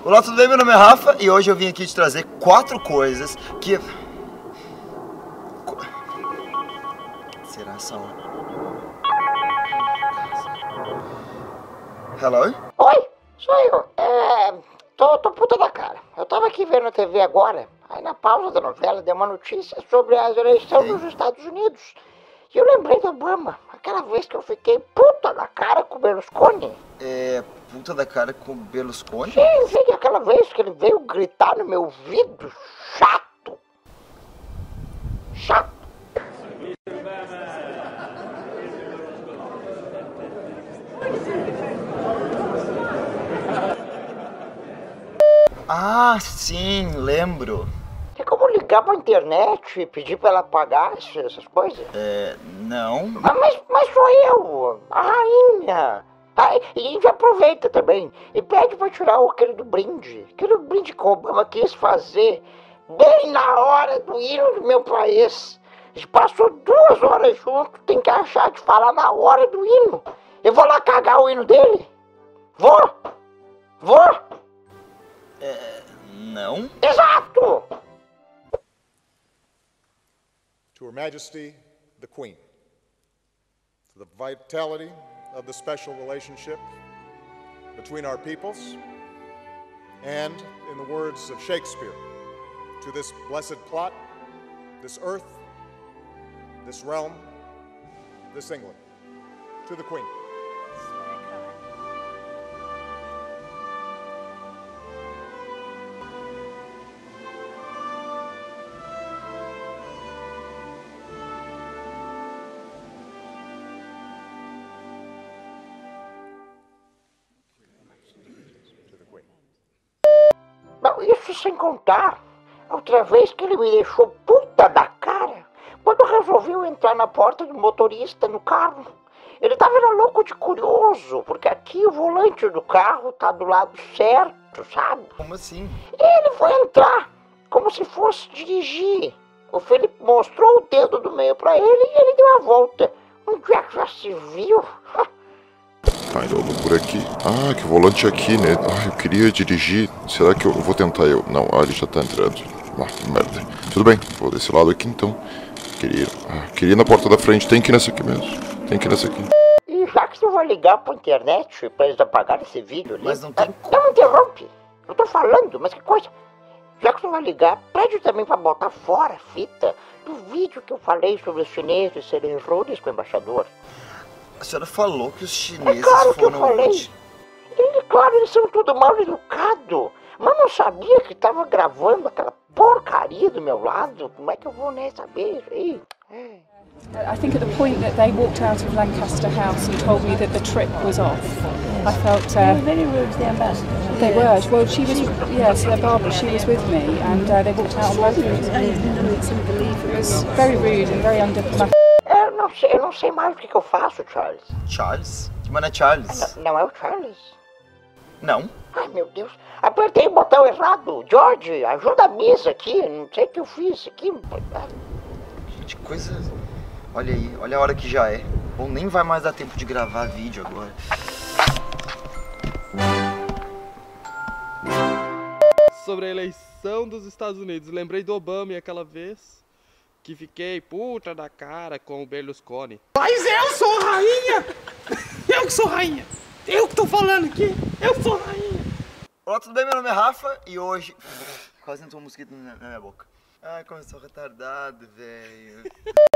Olá, tudo bem? Meu nome é Rafa e hoje eu vim aqui te trazer 4 coisas que... Será essa hora? Hello? Oi, sou eu. Tô puta da cara. Eu tava aqui vendo a TV agora, aí na pausa da novela deu uma notícia sobre as eleições dos Estados Unidos. E eu lembrei do Obama, aquela vez que eu fiquei puta da cara com o Berlusconi. Puta da cara com o Berlusconi? Sim, aquela vez que ele veio gritar no meu ouvido. Chato. Chato. Ah, sim, lembro. Tem como ligar pra internet e pedir pra ela pagar essas coisas? Não. Mas sou eu, a rainha. E aproveita também e pede pra tirar aquele brinde que o Obama quis fazer bem na hora do hino do meu país. A gente passou 2 horas juntos, tem que achar de falar na hora do hino. Eu vou lá cagar o hino dele? Vou? Não? Exato! To Her Majesty, the Queen, to the vitality of the special relationship between our peoples, and, in the words of Shakespeare, to this blessed plot, this earth, this realm, this England, to the Queen. Não, isso sem contar a outra vez que ele me deixou puta da cara quando resolveu entrar na porta do motorista no carro. Ele tava louco de curioso, porque aqui o volante do carro tá do lado certo, sabe? Como assim? Ele foi entrar como se fosse dirigir. O Felipe mostrou o dedo do meio pra ele e ele deu a volta. Onde é que já se viu? Tá, então eu vou por aqui. Ah, que volante aqui, né? Ah, eu queria dirigir. Será que eu vou tentar eu? Não, ele já tá entrando. Ah, que merda. Tudo bem, vou desse lado aqui então. Queria ir na porta da frente. Tem que ir nessa aqui mesmo. Tem que ir nessa aqui. E já que você vai ligar pra internet pra eles apagarem esse vídeo ali... Mas não tem como. Não me interrompe. Eu tô falando, mas que coisa. Já que você vai ligar, pede também pra botar fora a fita do vídeo que eu falei sobre os chineses serem rudes com o embaixador. A senhora falou que os chineses Claro que eu foram... falei. Claro, eles são tudo mal educados. Mas não sabia que tava gravando aquela porcaria do meu lado. Como é que eu vou nem saber isso aí? I think at the point that they walked out of Lancaster House and told me that the trip was off, I felt... They were very rude to the ambassador. They were. Well, she was... Yes, Barbara, she was with me, and they walked out on both of us. It was very rude and very undiplomatic. Eu não sei mais o que eu faço, Charles. Charles? Que mano é Charles? Não é o Charles. Não? Ai, meu Deus. Apertei o botão errado. George, ajuda a mesa aqui. Não sei o que eu fiz aqui. Que coisa... Olha aí, olha a hora que já é. Ou nem vai mais dar tempo de gravar vídeo agora. Sobre a eleição dos Estados Unidos. Lembrei do Obama e aquela vez que fiquei puta da cara com o Berlusconi. Mas eu sou rainha! Eu que sou rainha! Eu que tô falando aqui! Eu sou rainha! Olá, tudo bem? Meu nome é Rafa e hoje... Quase entrou um mosquito na minha boca. Ai, como eu sou retardado, velho.